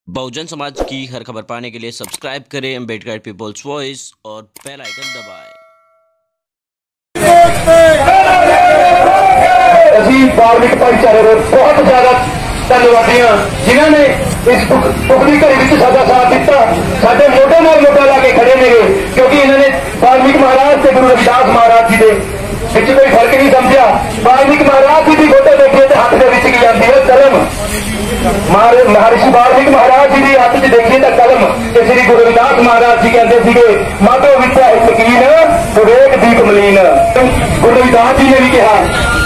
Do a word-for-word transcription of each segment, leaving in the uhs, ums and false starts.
बहुजन समाज की हर खबर पाने के लिए सब्सक्राइब करें अम्बेडकर पीपल्स वॉइस और बेल आइकन दबाएं। धार्मिक भाईचारे बहुत ज्यादा धन्यवादी हाँ जिन्होंने इस पुखली घड़ी में साडा साथ दिता, साडे मोढे नाल मोढा ला के खड़े ने, क्योंकि इन्होंने वाल्मीक महाराज से गुरु रविदास महाराज जी के विच कोई फर्क नहीं समझा। वाल्मीक महाराज जी की फोटो देखिए तो हाथ के विच की जाती है कलम, महर्षि वाल्मीक महाराज जी की हाथ च देखिए तो कलम, ते श्री गुरु रविदास महाराज जी कहते थे माधो विद्या यकीन विवेक दीप मलीन। गुरु रविदास जी ने भी कहा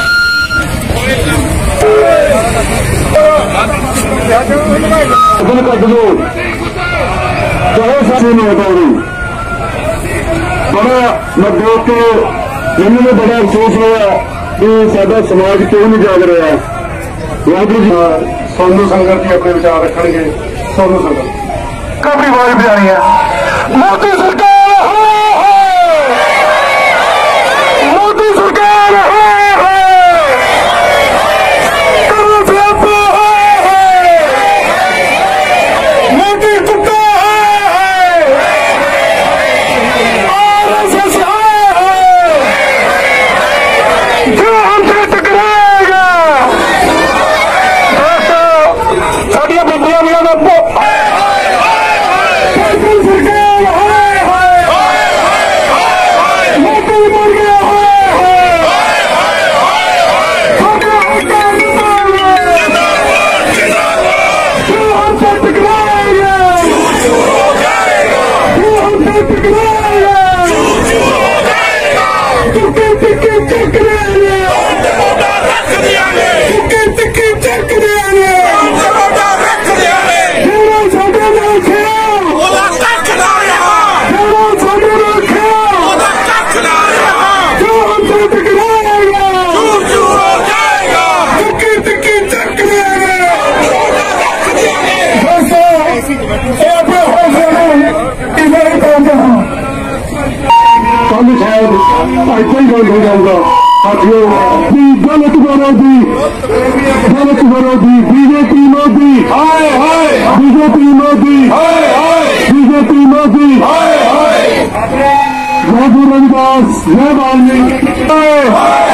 बड़ा मैं देख के मैंने बड़ा अफसोस होया कि साडा समाज क्यों नहीं जाग रहा। वाहिगुरू जी सोनू संगत जी अपने विचार रखणगे। सोनू संगत काफी आवाज भी आनी है। मोदी सरकार मोदी सरकार गलत विरोधी गलत विरोधी बीजेपी मोदी हाय हाय बीजेपी मोदी हाय हाय बीजेपी मोदी हाय हाय गुरु रविदास जय वाल्मीकि।